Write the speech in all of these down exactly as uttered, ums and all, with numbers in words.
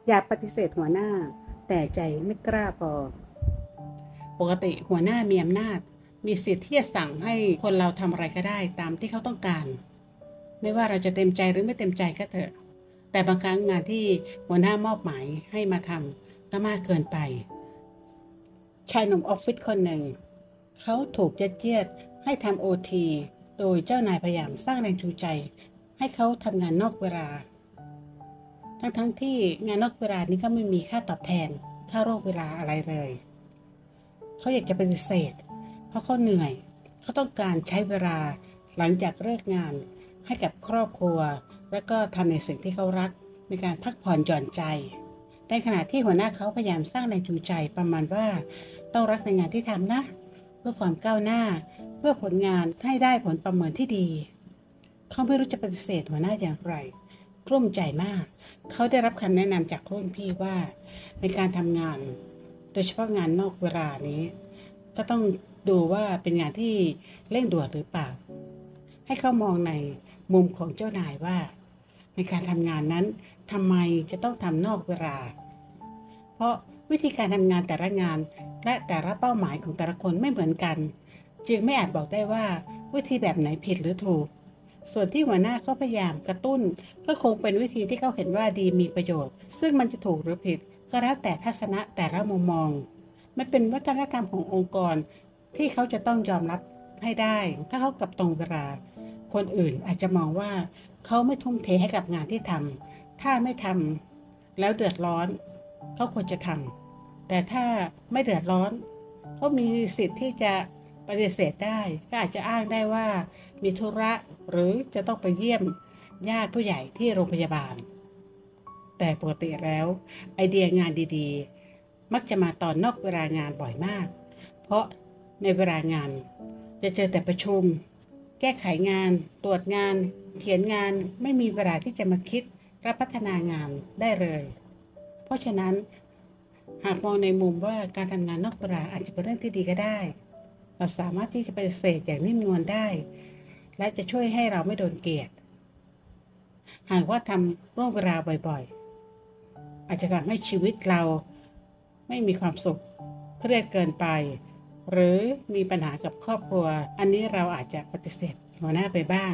อยากปฏิเสธหัวหน้าแต่ใจไม่กล้าพอปกติหัวหน้ามีอำนาจมีสิทธิ์ที่จะสั่งให้คนเราทำอะไรก็ได้ตามที่เขาต้องการไม่ว่าเราจะเต็มใจหรือไม่เต็มใจก็เถอะแต่บางครั้งงานที่หัวหน้ามอบหมายให้มาทำก็มากเกินไปชายหนุ่มออฟฟิศคนหนึ่งเขาถูกยัดเยียดให้ทำโอทีโดยเจ้านายพยายามสร้างแรงจูงใจให้เขาทำงานนอกเวลาทั้งๆ ท, ที่งานนอกเวลานี้ก็ไม่มีค่าตอบแทนค่าร่วมเวลาอะไรเลยเขาอยากจะปฏิเสธเพราะเขาเหนื่อยเขาต้องการใช้เวลาหลังจากเลิกงานให้กับครอบครัวและก็ทำในสิ่งที่เขารักในการพักผ่อนหย่อนใจในขณะที่หัวหน้าเขาพยายามสร้างแรงจูงใจประมาณว่าต้องรักในงานที่ทำนะเพื่อความก้าวหน้าเพื่อผลงานให้ได้ผลประเมินที่ดีเขาไม่รู้จะปฏิเสธหัวหน้าอย่างไรกลุ้มใจมากเขาได้รับคำแนะนำจากรุ่นพี่ว่าในการทำงานโดยเฉพาะงานนอกเวลานี้ก็ต้องดูว่าเป็นงานที่เร่งด่วนหรือเปล่าให้เขามองในมุมของเจ้านายว่าในการทำงานนั้นทำไมจะต้องทำนอกเวลาเพราะวิธีการทำงานแต่ละงานและแต่ละเป้าหมายของแต่ละคนไม่เหมือนกันจึงไม่อาจบอกได้ว่าวิธีแบบไหนผิดหรือถูกส่วนที่หัวหน้าเขาพยายามกระตุ้นก็คงเป็นวิธีที่เขาเห็นว่าดีมีประโยชน์ซึ่งมันจะถูกหรือผิดก็แล้วแต่ทัศนะแต่ละมุมมองมันเป็นวัฒนธรรมขององค์กรที่เขาจะต้องยอมรับให้ได้ถ้าเขากลับตรงเวลาคนอื่นอาจจะมองว่าเขาไม่ทุ่มเทให้กับงานที่ทำถ้าไม่ทำแล้วเดือดร้อนเขาควรจะทำแต่ถ้าไม่เดือดร้อนเขามีสิทธิ์ที่จะปฏิเสธได้ก็อาจจะอ้างได้ว่ามีธุระหรือจะต้องไปเยี่ยมญาติผู้ใหญ่ที่โรงพยาบาลแต่ปกติแล้วไอเดียงานดีๆมักจะมาตอนนอกเวลางานบ่อยมากเพราะในเวลางานจะเจอแต่ประชุมแก้ไขงานตรวจงานเขียนงานไม่มีเวลาที่จะมาคิดและพัฒนางานได้เลยเพราะฉะนั้นหากมองในมุมว่าการทำงานนอกเวลาอาจจะเป็นเรื่องที่ดีก็ได้เราสามารถที่จะปฏิเสธอย่างนิ่มนวลได้และจะช่วยให้เราไม่โดนเกลียดหากว่าทำร่วมเวลาบ่อยๆอาจจะทำให้ชีวิตเราไม่มีความสุขเครียดเกินไปหรือมีปัญหากับครอบครัวอันนี้เราอาจจะปฏิเสธหัวหน้าไปบ้าง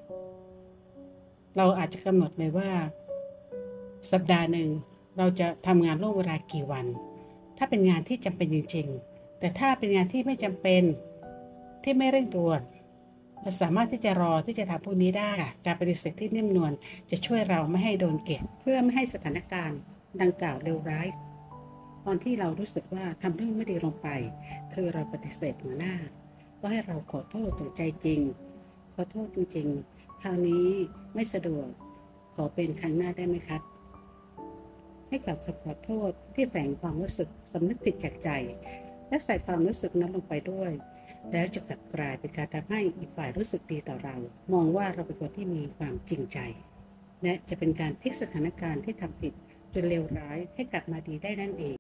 เราอาจจะกำหนดเลยว่าสัปดาห์หนึ่งเราจะทำงานร่วมเวลากี่วันถ้าเป็นงานที่จำเป็นจริงๆแต่ถ้าเป็นงานที่ไม่จำเป็นที่ไม่เร่งด่วนเราสามารถที่จะรอที่จะทำพวกนี้ได้การปฏิเสธที่นิ่มนวลจะช่วยเราไม่ให้โดนเกลียดเพื่อไม่ให้สถานการณ์ดังกล่าวเลวร้ายตอนที่เรารู้สึกว่าทำเรื่องไม่ดีลงไปคือเราปฏิเสธหัวหน้าก็ให้เราขอโทษจากใจจริงขอโทษจริงๆคราวนี้ไม่สะดวกขอเป็นครั้งหน้าได้ไหมครับให้กล่าวคำขอโทษที่แฝงความรู้สึกสำนึกผิดจากใจและใส่ความรู้สึกนั้นลงไปด้วยแล้วจะกลับกลายเป็นการทำให้อีกฝ่ายรู้สึกดีต่อเรามองว่าเราเป็นคนที่มีความจริงใจและจะเป็นการพลิกสถานการณ์ที่ทำผิดจนเลวร้ายให้กลับมาดีได้นั่นเอง